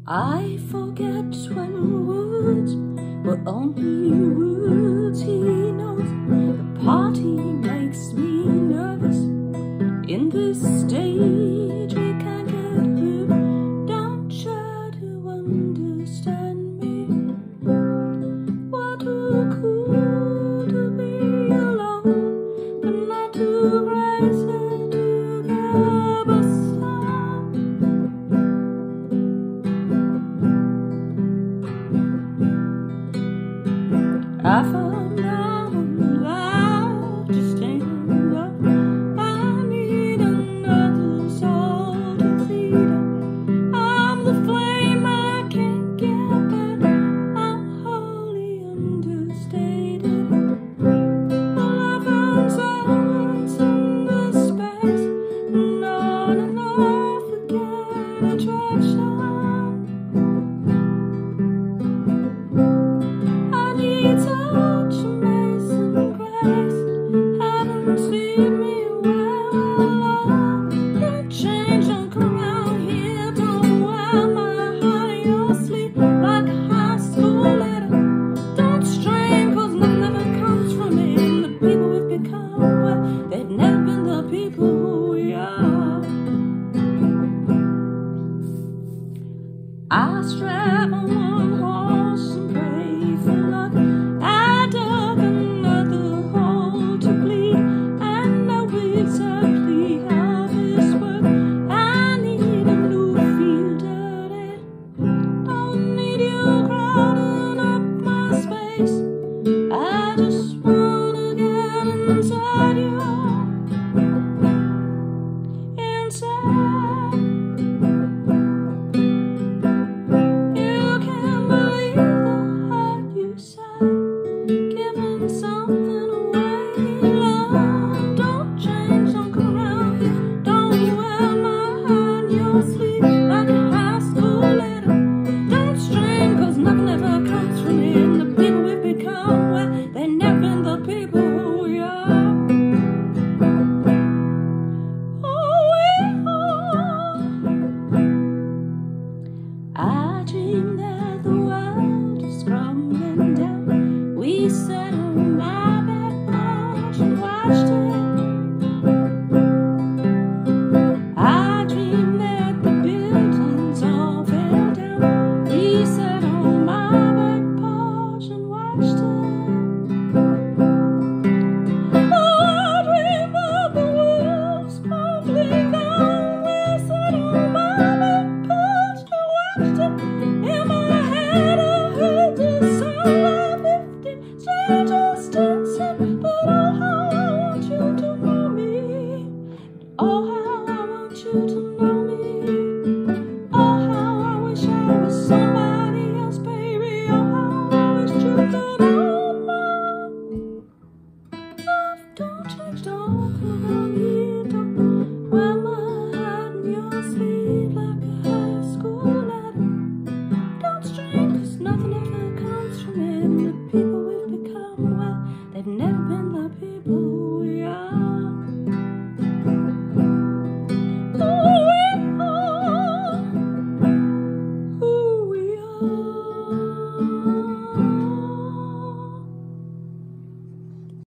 I forget when words were only words. He knows the party makes me nervous. In this stage we can't get hurt. Don't try to understand me. We're too cool to be alone, but not too crazy to give a sign. I found out I'm allowed to stand up. I need another soul to feed. I'm the flame I can't get back. I'm wholly understated. Well, I found silence in this space, and off again attraction. Touch, amazing grace, haven't seen me well. Can't change, don't come around here, don't wear my heart in your sleep like a high school letter. Don't strain, cause nothing ever comes from it. The people we've become, well, they've never been the people who we are. I strap on one horse and pray for luck. I dug another hole to bleed, and know exactly how this works. I need a new field dirty. Don't need you crowding up my space. I just wanna get inside you, inside. Giving something away, love. Don't change, don't come around here. Don't wear my heart in your sleeve like a high school letter. Don't strain, cause nothing ever comes from it. And the people we've become, well, they've never been the people who we are. Oh, we are. I dream that